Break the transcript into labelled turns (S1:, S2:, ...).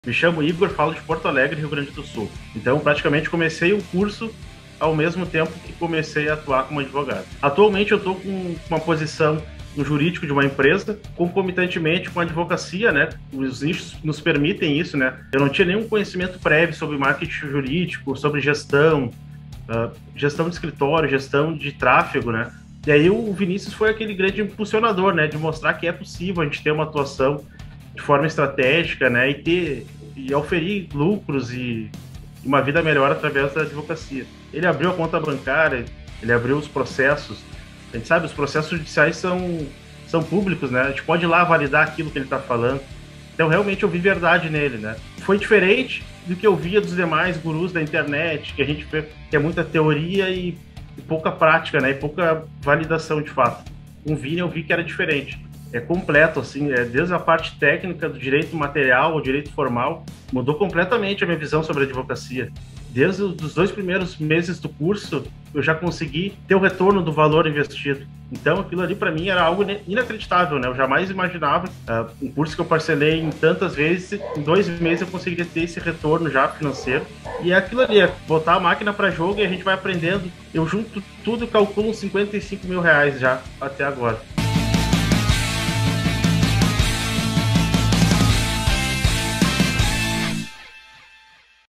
S1: Me chamo Igor, falo de Porto Alegre, Rio Grande do Sul. Então, praticamente comecei o curso ao mesmo tempo que comecei a atuar como advogado. Atualmente, eu estou com uma posição no jurídico de uma empresa, concomitantemente com a advocacia, né? Os nichos nos permitem isso, né? Eu não tinha nenhum conhecimento prévio sobre marketing jurídico, sobre gestão, gestão de escritório, gestão de tráfego, né? E aí o Vinícius foi aquele grande impulsionador, né? De mostrar que é possível a gente ter uma atuação de forma estratégica, né? E oferir lucros e uma vida melhor através da advocacia. Ele abriu a conta bancária, ele abriu os processos. A gente sabe, os processos judiciais são públicos, né? A gente pode ir lá validar aquilo que ele está falando. Então, realmente, eu vi verdade nele, né? Foi diferente do que eu via dos demais gurus da internet, que a gente vê que é muita teoria e pouca prática, né? E pouca validação de fato. Com o Vini, eu vi que era diferente. É completo, assim, desde a parte técnica do direito material ao direito formal, mudou completamente a minha visão sobre a advocacia. Desde os 2 primeiros meses do curso, eu já consegui ter o retorno do valor investido. Então, aquilo ali para mim era algo inacreditável, né? Eu jamais imaginava um curso que eu parcelei em tantas vezes, em 2 meses eu conseguiria ter esse retorno já financeiro. E é aquilo ali, é botar a máquina para jogo e a gente vai aprendendo. Eu junto tudo e calculo uns 55 mil reais já até agora.